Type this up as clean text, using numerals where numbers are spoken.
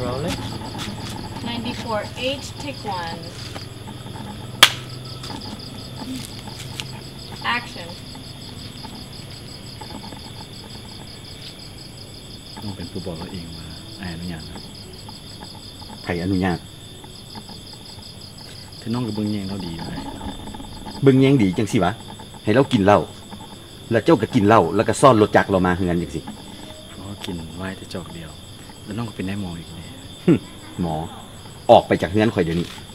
roll it 94H take 1 action น้องเป็นผู้บอกเราเองว่าอนุญาตนะไผอนุญาตถ้าน้องกับเบิ้งแยงเราดีเลยเบิ่งแยงดีจังสิวะให้เรากินเหล้าแล้วเจ้าก็กินเหล้าแล้วก็ซ่อนรถจักรเรามาเฮือนจังสิเพราะกินไว้แต่จอกเดียว แล้วน้องก็เป็นได้หมออีกเลยหมอออกไปจากเฮือนข่อยเดี๋ยวนี้